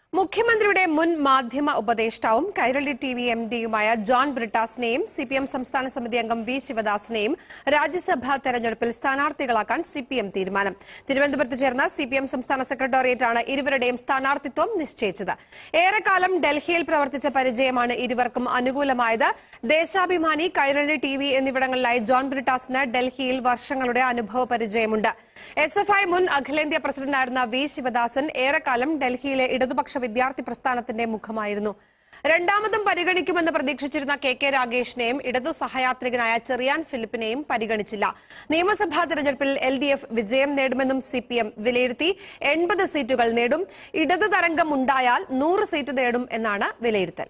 മുഖ്യമന്ത്രിയുടെ മുൻ മാധ്യമ ഉപദേഷ്ടാവും കൈരളി ടിവി എംഡിയുമായ ജോൺ ബ്രിട്ടാസിനെയും സിപിഎം സംസ്ഥാന സമിതി അംഗം വി ശിവദാസിനെയും രാജ്യസഭാ തെരഞ്ഞെടുപ്പിൽ സ്ഥാനാർത്ഥികളാക്കാൻ സിപിഎം തീരുമാനം. തിരുവനന്തപുരത്ത് ചേർന്ന സിപിഎം സംസ്ഥാന സെക്രട്ടേറിയറ്റാണ് ഇരുവരുടെയും സ്ഥാനാർത്ഥിത്വം നിശ്ചയിച്ചത്. ഏറെക്കാലം ഡൽഹിയിൽ പ്രവർത്തിച്ച പരിചയമാണ് ഇരുവർക്കും അനുകൂലമായത്. ദേശാഭിമാനി, കൈരളി ടിവി എന്നിവിടങ്ങളിലായി ജോൺ ബ്രിട്ടാസിന് ഡൽഹിയിൽ വർഷങ്ങളുടെ അനുഭവ പരിചയമുണ്ട്. SFI മുൻ അഖിലേന്ത്യാ പ്രസിഡന്റായിരുന്ന വി ശിവദാസൻ ഏറെക്കാലം ഡൽഹിയിലെ ഇടതുപക്ഷ വിദ്യാർത്ഥി പ്രസ്ഥാനത്തിന്റെ മുഖമായിരുന്നു. രണ്ടാമതും പരിഗണിക്കുമെന്ന് പ്രതീക്ഷിച്ചിരുന്ന KK രാഗേഷിനെയും ഇടതു സഹയാത്രികനായ ചെറിയാൻ ഫിലിപ്പിനെയും പരിഗണിച്ചില്ല. നിയമസഭാ തെരഞ്ഞെടുപ്പിൽ LDF വിജയം നേടുമെന്നും CPM വിലയിരുത്തി. 80 സീറ്റുകൾ നേടും. ഇടതു തരംഗം ഉണ്ടായാൽ 100 സീറ്റ് നേടും എന്നാണ് വിലയിരുത്തൽ.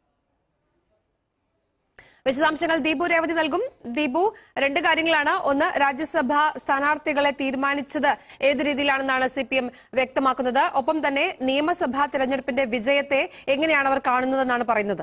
വിശദാംശങ്ങൾ ദീപു രേവതി നൽകും. ദീപു, രണ്ട് കാര്യങ്ങളാണ്. ഒന്ന്, രാജ്യസഭാ സ്ഥാനാർത്ഥികളെ തീരുമാനിച്ചത് ഏത് രീതിയിലാണെന്നാണ് CPM വ്യക്തമാക്കുന്നത്. ഒപ്പം തന്നെ നിയമസഭാ തെരഞ്ഞെടുപ്പിന്റെ വിജയത്തെ എങ്ങനെയാണ് അവർ കാണുന്നതെന്നാണ് പറയുന്നത്.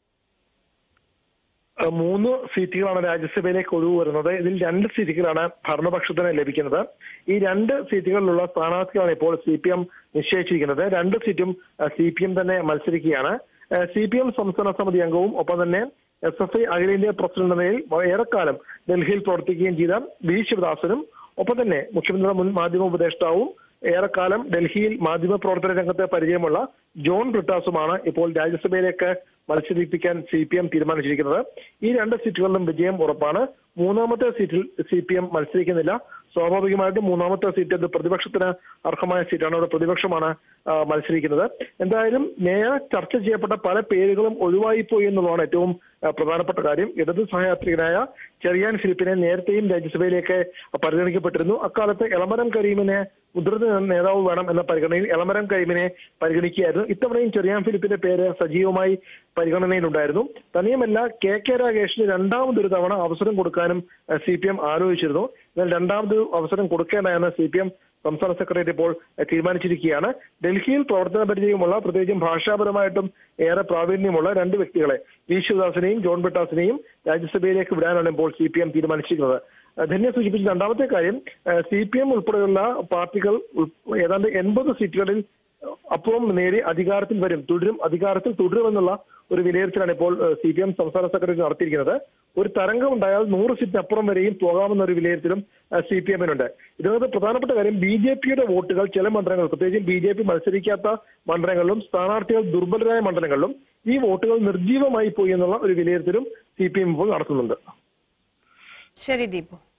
3 സീറ്റുകളാണ് രാജ്യസഭയിലേക്ക് ഒഴിവ് വരുന്നത്. ഇതിൽ 2 സീറ്റുകളാണ് ഭരണപക്ഷത്തിന് ലഭിക്കുന്നത്. ഈ 2 സീറ്റുകളിലുള്ള സ്ഥാനാർത്ഥികളാണ് ഇപ്പോൾ CPM നിശ്ചയിച്ചിരിക്കുന്നത്. 2 സീറ്റും CPM തന്നെ മത്സരിക്കുകയാണ്. CPM സംസ്ഥാന സമിതി അംഗവും ഒപ്പം തന്നെ SFI അഖിലേന്ത്യാ പ്രസിഡന്റ് എന്ന നിലയിൽ ഏറെക്കാലം ഡൽഹിയിൽ പ്രവർത്തിക്കുകയും ചെയ്ത വി ശിവദാസനും ഒപ്പം തന്നെ മുഖ്യമന്ത്രിയുടെ മുൻ മാധ്യമ ഉപദേഷ്ടാവും ഏറെക്കാലം ഡൽഹിയിൽ മാധ്യമ പ്രവർത്തന രംഗത്ത് പരിചയമുള്ള ജോൺ ബ്രിട്ടാസുമാണ് ഇപ്പോൾ രാജ്യസഭയിലേക്ക് മത്സരിപ്പിക്കാൻ CPM തീരുമാനിച്ചിരിക്കുന്നത്. ഈ 2 സീറ്റുകളിലും വിജയം ഉറപ്പാണ്. 3ാമത്തെ സീറ്റിൽ CPM മത്സരിക്കുന്നില്ല. സ്വാഭാവികമായിട്ടും 3ാമത്തെ സീറ്റ് അത് പ്രതിപക്ഷത്തിന് അർഹമായ സീറ്റാണ്. അവിടെ പ്രതിപക്ഷമാണ് മത്സരിക്കുന്നത്. എന്തായാലും നേരെ ചർച്ച ചെയ്യപ്പെട്ട പല പേരുകളും ഒഴിവായിപ്പോയി എന്നുള്ളതാണ് ഏറ്റവും പ്രധാനപ്പെട്ട കാര്യം. ഇടതു സഹയാത്രികനായ ചെറിയാൻ ഫിലിപ്പിനെ നേരത്തെയും രാജ്യസഭയിലേക്ക് പരിഗണിക്കപ്പെട്ടിരുന്നു. അക്കാലത്ത് എളമരം കരീമിനെ മുതിർന്ന നേതാവ് വേണം എന്ന പരിഗണനയിൽ എളമരം കരീമിനെ പരിഗണിക്കുകയായിരുന്നു. ഇത്തവണയും ചെറിയാൻ ഫിലിപ്പിന്റെ പേര് സജീവമായി പരിഗണനയിലുണ്ടായിരുന്നു. തന്നെയുമല്ല, KK രാഗേഷിന് രണ്ടാമതൊരു തവണ അവസരം കൊടുക്കാനും CPM ആലോചിച്ചിരുന്നു. എന്നാൽ രണ്ടാമത് അവസരം കൊടുക്കേണ്ടതെന്ന് CPM സംസ്ഥാന സെക്രട്ടറി ഇപ്പോൾ തീരുമാനിച്ചിരിക്കുകയാണ്. ഡൽഹിയിൽ പ്രവർത്തന പരിചയമുള്ള, പ്രത്യേകിച്ചും ഭാഷാപരമായിട്ടും ഏറെ പ്രാവീണ്യമുള്ള 2 വ്യക്തികളെ, വി ശിവദാസിനെയും ജോൺ ബ്രിട്ടാസിനെയും രാജ്യസഭയിലേക്ക് വിടാനാണ് ഇപ്പോൾ CPM തീരുമാനിച്ചിരിക്കുന്നത്. ധന്യ സൂചിപ്പിച്ച രണ്ടാമത്തെ കാര്യം, CPM ഉൾപ്പെടെയുള്ള പാർട്ടികൾ ഏതാണ്ട് 80 സീറ്റുകളിൽ അപ്പുറം നേടി അധികാരത്തിൽ വരും, അധികാരത്തിൽ തുടരുമെന്നുള്ള ഒരു വിലയിരുത്തലാണ് ഇപ്പോൾ CPM സംസ്ഥാന സെക്രട്ടറി നടത്തിയിരിക്കുന്നത്. ഒരു തരംഗം ഉണ്ടായാൽ 100 സീറ്റിനപ്പുറം വരെയും പോകാമെന്ന ഒരു വിലയിരുത്തലും CPM-നുണ്ട്. ഇതിനകത്ത് പ്രധാനപ്പെട്ട കാര്യം, BJP-യുടെ വോട്ടുകൾ ചില മണ്ഡലങ്ങൾ, പ്രത്യേകിച്ചും BJP മത്സരിക്കാത്ത മണ്ഡലങ്ങളിലും സ്ഥാനാർത്ഥികൾ ദുർബലരായ മണ്ഡലങ്ങളിലും ഈ വോട്ടുകൾ നിർജീവമായി പോയി എന്നുള്ള ഒരു വിലയിരുത്തലും CPM ഇപ്പോൾ നടത്തുന്നുണ്ട്. ശരി ദീപു.